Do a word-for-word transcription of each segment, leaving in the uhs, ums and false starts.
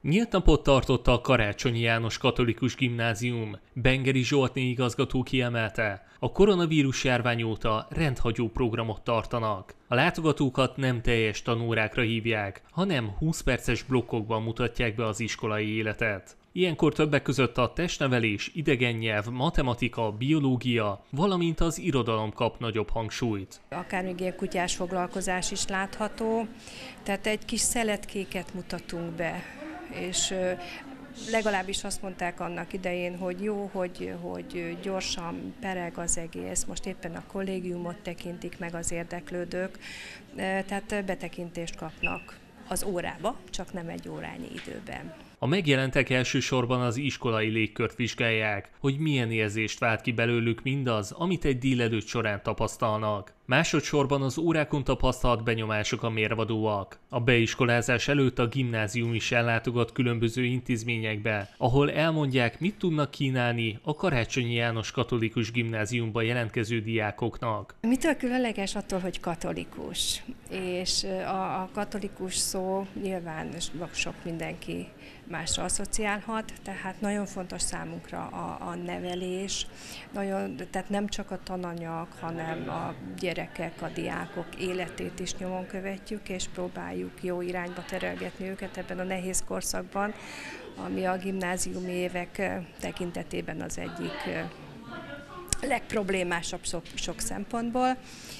Nyílt napot tartotta a Karácsonyi János Katolikus Gimnázium. Bengeri Zsoltné igazgató kiemelte, a koronavírus járvány óta rendhagyó programot tartanak. A látogatókat nem teljes tanórákra hívják, hanem húsz perces blokkokban mutatják be az iskolai életet. Ilyenkor többek között a testnevelés, idegen nyelv, matematika, biológia, valamint az irodalom kap nagyobb hangsúlyt. Akár még ilyen kutyás foglalkozás is látható, tehát egy kis szeletkéket mutatunk be, és legalábbis azt mondták annak idején, hogy jó, hogy, hogy gyorsan pereg az egész, most éppen a kollégiumot tekintik meg az érdeklődők, tehát betekintést kapnak az órába, csak nem egy órányi időben. A megjelentek elsősorban az iskolai légkört vizsgálják, hogy milyen érzést vált ki belőlük mindaz, amit egy délelőtt során tapasztalnak. Másodszorban az órákon tapasztalt benyomások a mérvadóak. A beiskolázás előtt a gimnázium is ellátogat különböző intézményekbe, ahol elmondják, mit tudnak kínálni a Karácsonyi János Katolikus Gimnáziumba jelentkező diákoknak. Mitől különleges? Attól, hogy katolikus. És a, a katolikus szó nyilván sok mindenki másra asszociálhat, tehát nagyon fontos számunkra a, a nevelés, nagyon, tehát nem csak a tananyag, hanem a gyerekek, a diákok életét is nyomon követjük, és próbáljuk jó irányba terelgetni őket ebben a nehéz korszakban, ami a gimnáziumi évek tekintetében az egyik legproblémásabb sok, sok szempontból.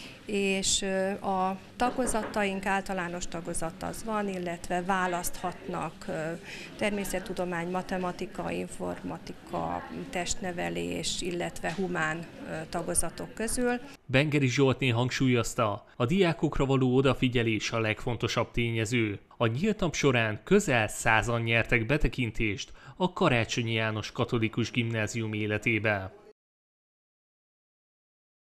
És a tagozataink, általános tagozat az van, illetve választhatnak természettudomány, matematika, informatika, testnevelés, illetve humán tagozatok közül. Bengeri Zsoltné hangsúlyozta, a diákokra való odafigyelés a legfontosabb tényező. A nyílt nap során közel százan nyertek betekintést a Karácsonyi János Katolikus Gimnázium életébe.